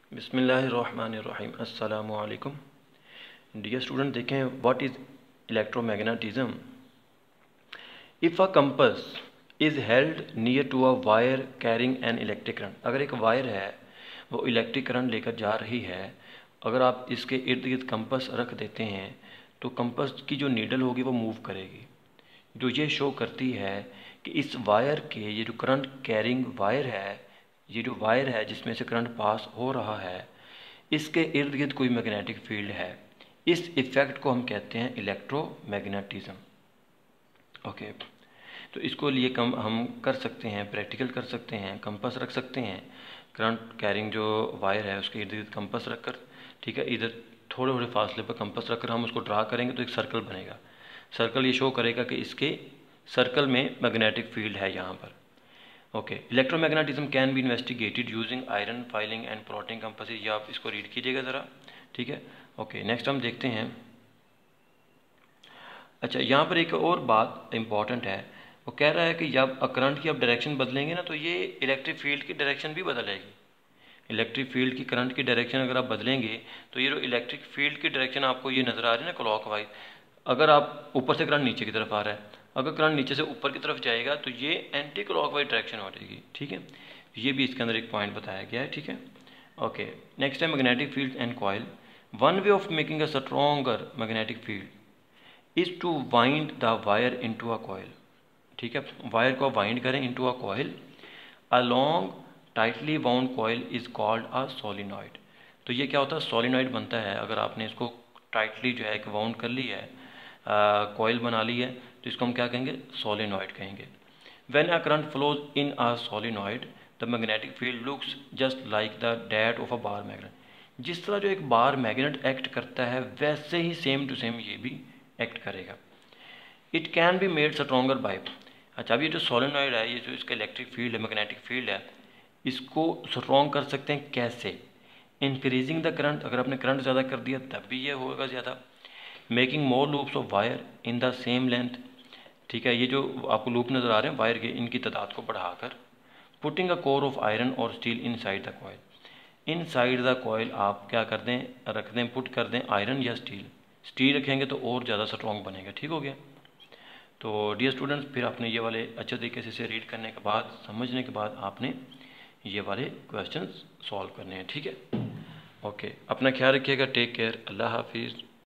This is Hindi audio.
बिस्मिल्लाहिर्रहमानिर्रहीम। अस्सलामु अलैकुम डियर स्टूडेंट। देखें what is electromagnetism. If a compass is held near to a wire carrying an electric current, अगर एक वायर है वो इलेक्ट्रिक करंट लेकर जा रही है, अगर आप इसके इर्द गिर्द कंपस रख देते हैं तो कंपस की जो नीडल होगी वो मूव करेगी, जो ये शो करती है कि इस वायर के ये जो करंट कैरिंग वायर है, ये जो वायर है जिसमें से करंट पास हो रहा है, इसके इर्द गिर्द कोई मैग्नेटिक फील्ड है। इस इफ़ेक्ट को हम कहते हैं इलेक्ट्रोमैग्नेटिज्म। ओके, तो इसको लिए हम कर सकते हैं, प्रैक्टिकल कर सकते हैं, कंपास रख सकते हैं, करंट कैरिंग जो वायर है उसके इर्द गिर्द कंपास रख कर, ठीक है, इधर थोड़े थोड़े फासले पर कंपास रख कर हम उसको ड्रा करेंगे तो एक सर्कल बनेगा। सर्कल ये शो करेगा कि इसके सर्कल में मैग्नेटिक फील्ड है यहाँ पर। Okay, electromagnetism can be investigated using iron filing and plotting compasses. ये आप इसको रीड कीजिएगा ज़रा, ठीक है। ओके, नेक्स्ट हम देखते हैं। अच्छा, यहाँ पर एक और बात इंपॉर्टेंट है, वो कह रहा है कि जब करंट की आप डायरेक्शन बदलेंगे ना तो ये इलेक्ट्रिक फील्ड की डायरेक्शन भी बदलेगी। इलेक्ट्रिक फील्ड की करंट की डायरेक्शन अगर आप बदलेंगे तो ये जो इलेक्ट्रिक फील्ड की डायरेक्शन आपको ये नज़र आ रही है ना क्लॉकवाइज, अगर आप ऊपर से करंट नीचे की तरफ आ रहा है, अगर करंट नीचे से ऊपर की तरफ जाएगा तो ये एंटी क्लॉकवाइज डायरेक्शन हो जाएगी, ठीक है। ये भी इसके अंदर एक पॉइंट बताया गया है, ठीक है। ओके, नेक्स्ट है magnetic field and coil. One way of making a stronger magnetic field is to wind the wire into a coil, ठीक है। वायर को वाइंड करें into a coil. A long tightly bound coil is called a solenoid. तो ये क्या होता है, सोलिनॉइड बनता है अगर आपने इसको टाइटली जो है एक बाउंड कर ली है, कॉइल बना ली है, तो इसको हम क्या कहेंगे, सोलिनॉइड कहेंगे। When a current flows in a solenoid the magnetic field looks just like the that of a bar magnet. जिस तरह जो एक बार मैग्नेट एक्ट करता है वैसे ही सेम टू सेम ये भी एक्ट करेगा। It can be made stronger by. अच्छा, अब ये जो सोलिनॉइड है, ये जो इसका इलेक्ट्रिक फील्ड है, मैग्नेटिक फील्ड है, इसको स्ट्रॉन्ग कर सकते हैं कैसे, इंक्रीजिंग द करंट। अगर आपने करंट ज़्यादा कर दिया तब भी ये होगा ज़्यादा। Making more loops of wire in the same length, ठीक है, ये जो आपको लूप नज़र आ रहे हैं वायर के, इनकी तादाद को बढ़ाकर। Putting a core of iron और steel inside the coil. Inside the coil आप क्या कर दें, रख दें, पुट कर दें आयरन या स्टील। स्टील रखेंगे तो और ज़्यादा स्ट्रॉन्ग बनेगा, ठीक हो गया। तो डियर स्टूडेंट्स, फिर आपने ये वाले अच्छे तरीके से इसे रीड करने के बाद, समझने के बाद आपने ये वाले क्वेश्चंस सॉल्व करने हैं, ठीक है। ओके, अपना ख्याल रखिएगा, टेक केयर, अल्लाह हाफिज़।